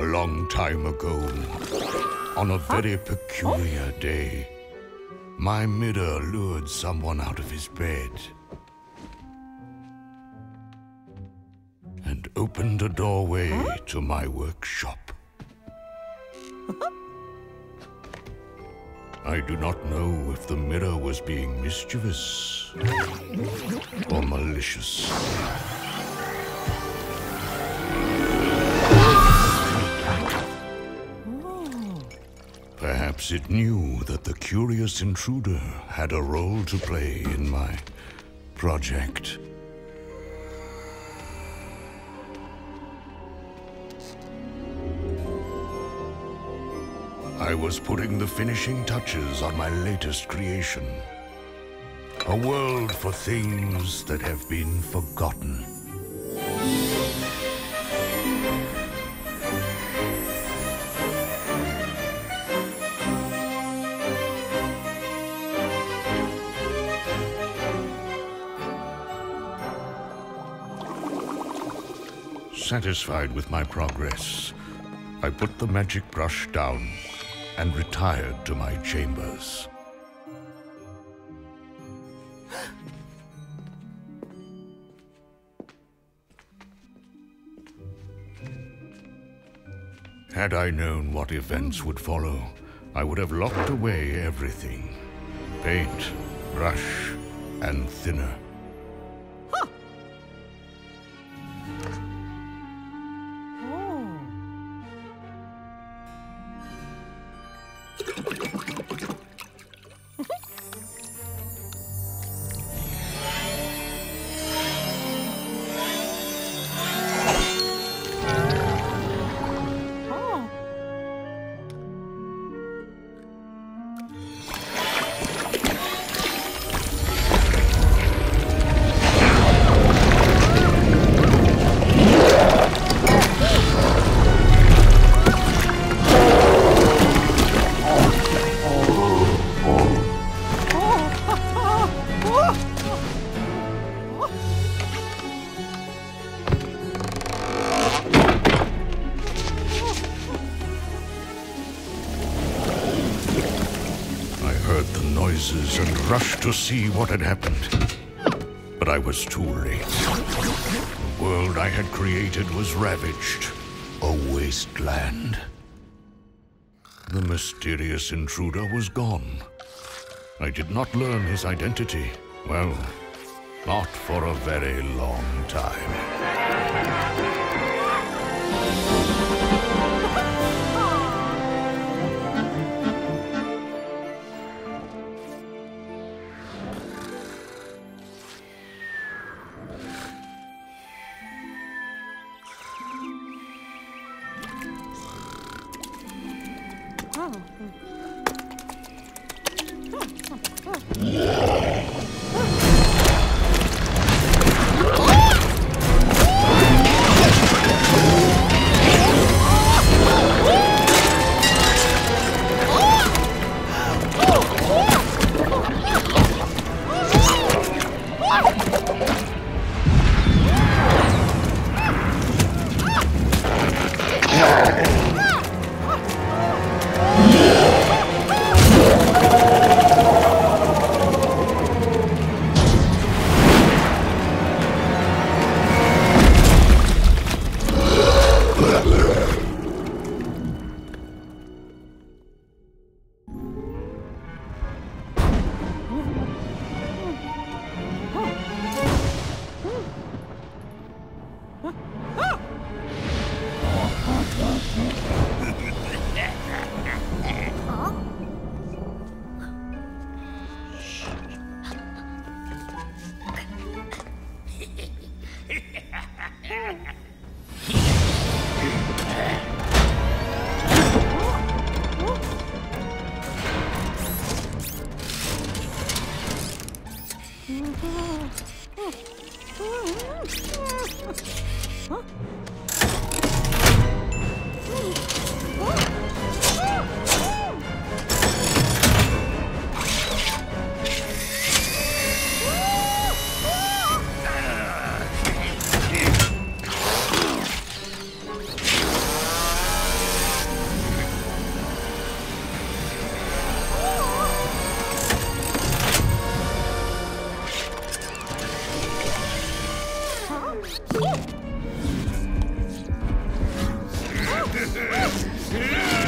A long time ago, on a very peculiar day, my mirror lured someone out of his bed and opened a doorway to my workshop. I do not know if the mirror was being mischievous or malicious. Perhaps it knew that the curious intruder had a role to play in my project. I was putting the finishing touches on my latest creation. A world for things that have been forgotten. Satisfied with my progress, I put the magic brush down and retired to my chambers. Had I known what events would follow, I would have locked away everything. Paint, brush, and thinner. And rushed to see what had happened. But I was too late. The world I had created was ravaged, a wasteland. The mysterious intruder was gone. I did not learn his identity. Well, not for a very long time. Yeah!